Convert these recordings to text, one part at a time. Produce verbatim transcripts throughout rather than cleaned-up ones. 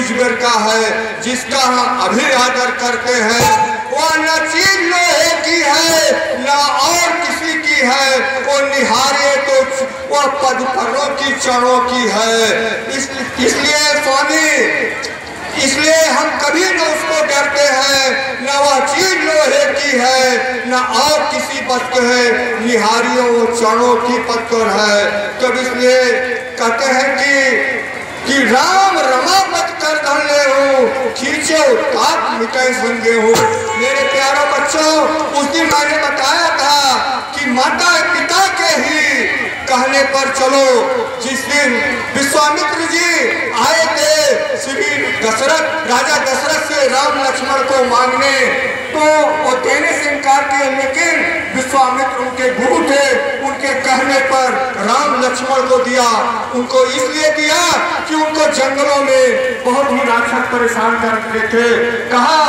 निजबर का है, जिसका हम अभी आदर करते हैं। वह न चीज लोहे की है न और किसी की है, वो निहारे तो वह पद परों की चरणों की है। इस, इसलिए स्वामी, इसलिए हम कभी न उसको डरते हैं, न वह चीज लोहे की है न और किसी पद के है, निहारियों चरणों की पत्थर है। तो इसलिए कहते हैं कि कि राम रमा पद कर धन्य हो, खींचे उताप मिटाए संगे हो। मेरे प्यारों बच्चों, उस दिन मैंने बताया था कि माता पिता के ही कहने पर चलो। जिस दिन विश्वामित्र जी आए थे श्री दशरथ, राजा दशरथ से राम लक्ष्मण को मांगने, तो वो देने से इनकार किए, लेकिन विश्वामित्र उनके गुरु थे, उनके कहने पर राम लक्ष्मण को दिया। उनको इसलिए दिया कि उनको जंगलों में बहुत ही राक्षस परेशान करते थे। कहा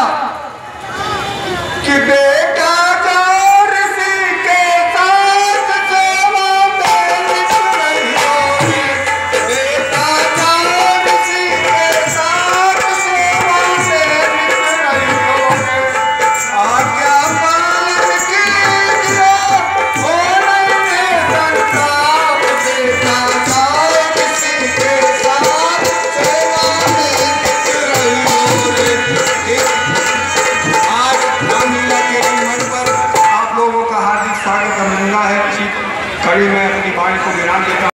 कि बेटा कड़ी में अपनी वाणी को विराम देता हूं।